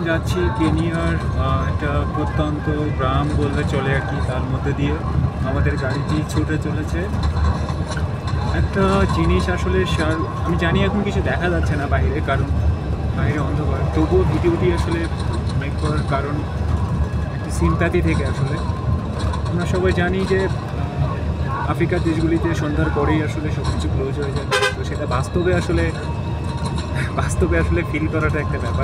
যাচ্ছি কেনিয়ার একটা প্রত্যন্ত গ্রাম বললে চলে আর কি, তার মধ্যে দিয়ে আমাদের গাড়িটি ছুটে চলেছে। একটা জিনিস আসলে আমি জানি এখন কিছু দেখা যাচ্ছে না বাইরে, কারণ বাইরে অন্ধকার, তবুও ভিডিওটি আসলে মেক করার কারণ একটি সিম্প্যাথি থেকে। আসলে আমরা সবাই জানি যে আফ্রিকার দেশগুলিতে সন্ধ্যার পরেই আসলে সব কিছু ক্লোজ হয়ে যায়, তো সেটা বাস্তবে আসলে ফিল করাটা একটা ব্যাপার।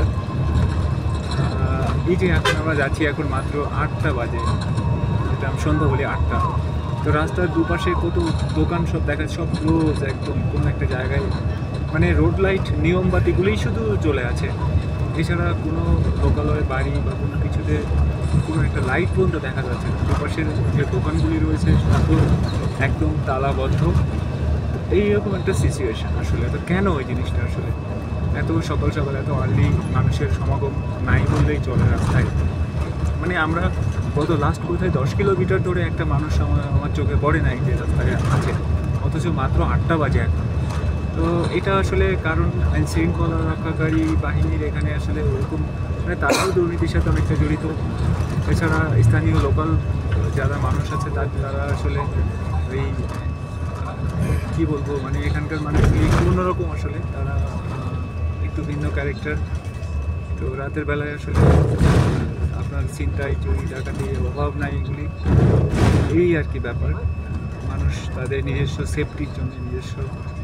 এই যে এখন আমরা যাচ্ছি, এখন মাত্র 8টা বাজে, যেটা আমি সন্ধ্যা বলি 8টা। তো রাস্তার দুপাশে কত দোকান সব দেখা, সব ক্লোজ একদম। কোনো একটা জায়গায় মানে রোড লাইট নিয়মবাতিগুলোই শুধু চলে আছে, এছাড়া কোনো লোকালয় বাড়ি বা কোনো কিছুতে কোনো একটা লাইট পর্যন্ত দেখা যাচ্ছে না। দুপাশের যে দোকানগুলি রয়েছে তাতেও একদম তালাবদ্ধ। এইরকম একটা সিচুয়েশান আসলে। তো কেন ওই জিনিসটা আসলে এত সকাল সকাল এত আর্লি মানুষের সমাগম নাই বললেই চলে রাস্তায়। মানে আমরা লাস্ট বোধহয় 10 কিলোমিটার ধরে একটা মানুষ আমার চোখে পড়ে নাই যে রাস্তায় আছে, অথচ মাত্র 8টা বাজে এখন। তো এটা আসলে কারণ আইন শৃঙ্খলা রক্ষাকারী বাহিনীর এখানে আসলে ওরকম মানে তারাও দুর্নীতির সাথে অনেকটা জড়িত। এছাড়া স্থানীয় লোকাল যারা মানুষ আছে তারা আসলে ওই কী বলবো, মানে এখানকার মানুষগুলি একটু অন্যরকম আসলে, তারা একটু ভিন্ন ক্যারেক্টার। তো রাতের বেলায় আসলে আপনার ছিনতাই চুরি ডাকাতি অভাব নাই, এগুলি এই আর কি ব্যাপার। মানুষ তাদের নিজস্ব সেফটির জন্য, নিজস্ব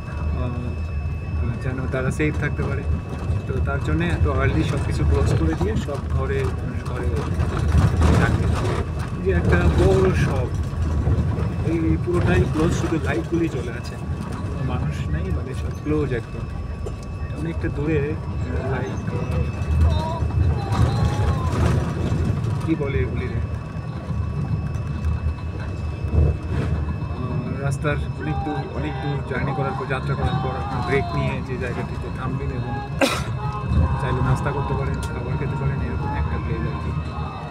যেন তারা সেফ থাকতে পারে, তো তার জন্যে এত আর্লি সব কিছু ক্লোজ করে দিয়ে সব ঘরে থাকে। যে একটা বড় শপ, এই পুরোটাই ক্লোজ, শুধু লাইটগুলি চলে আছে, মানুষ নেই, মানে সব ক্লোজ একদম। অনেকটা দূরে লাইক কী বলে এগুলি, রাস্তার অনেক দূর জার্নি করার পর, যাত্রা করার পর আপনার ব্রেক নিয়ে যে জায়গাটিতে থামবেন এবং চাইলে নাস্তা করতে পারেন, খাবার খেতে পারেন, এরকম একটা প্লেস আর কি।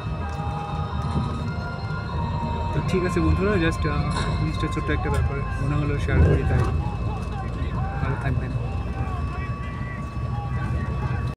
তো ঠিক আছে বন্ধুরা, জাস্ট জিনিসটা ছোট্ট একটা ব্যাপার মনে হলো শেয়ার করি, তাই ভালো থাকবেন।